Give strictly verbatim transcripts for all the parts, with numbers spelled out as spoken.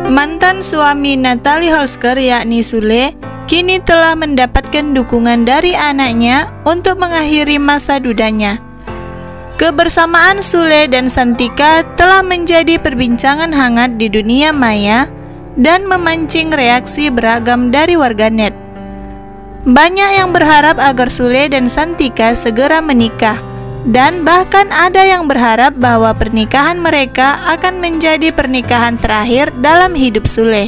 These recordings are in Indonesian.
Mantan suami Natalie Holsker yakni Sule kini telah mendapatkan dukungan dari anaknya untuk mengakhiri masa dudanya. Kebersamaan Sule dan Santika telah menjadi perbincangan hangat di dunia maya dan memancing reaksi beragam dari warganet. Banyak yang berharap agar Sule dan Santika segera menikah, dan bahkan ada yang berharap bahwa pernikahan mereka akan menjadi pernikahan terakhir dalam hidup Sule.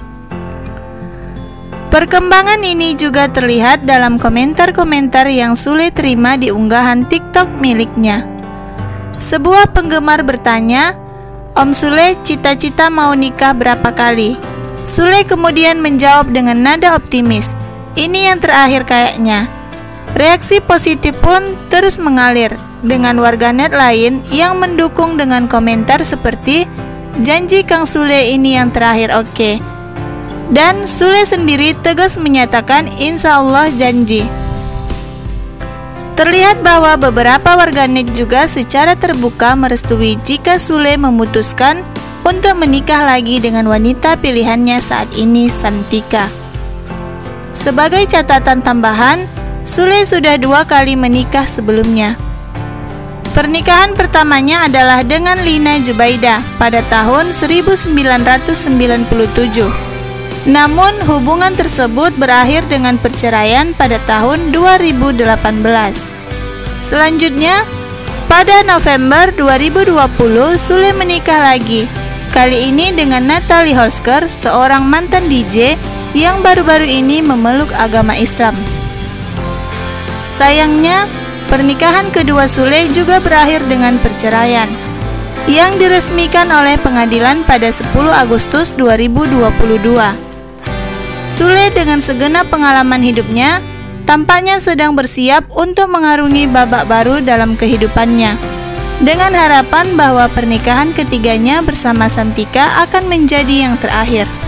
Perkembangan ini juga terlihat dalam komentar-komentar yang Sule terima di unggahan TikTok miliknya. Sebuah penggemar bertanya, "Om Sule cita-cita mau nikah berapa kali?" Sule kemudian menjawab dengan nada optimis, "Ini yang terakhir kayaknya." Reaksi positif pun terus mengalir dengan warganet lain yang mendukung dengan komentar seperti, "Janji Kang Sule ini yang terakhir, oke." Dan Sule sendiri tegas menyatakan, "Insya Allah janji." Terlihat bahwa beberapa warganet juga secara terbuka merestui jika Sule memutuskan untuk menikah lagi dengan wanita pilihannya saat ini, Santika. Sebagai catatan tambahan, Sule sudah dua kali menikah sebelumnya. Pernikahan pertamanya adalah dengan Lina Jubaida pada tahun seribu sembilan ratus sembilan puluh tujuh. Namun hubungan tersebut berakhir dengan perceraian pada tahun dua ribu delapan belas. Selanjutnya, pada November dua ribu dua puluh, Sule menikah lagi. Kali ini dengan Natalie Holsker, seorang mantan D J yang baru-baru ini memeluk agama Islam. Sayangnya, pernikahan kedua Sule juga berakhir dengan perceraian yang diresmikan oleh pengadilan pada sepuluh Agustus dua ribu dua puluh dua. Sule dengan segenap pengalaman hidupnya tampaknya sedang bersiap untuk mengarungi babak baru dalam kehidupannya, dengan harapan bahwa pernikahan ketiganya bersama Santika akan menjadi yang terakhir.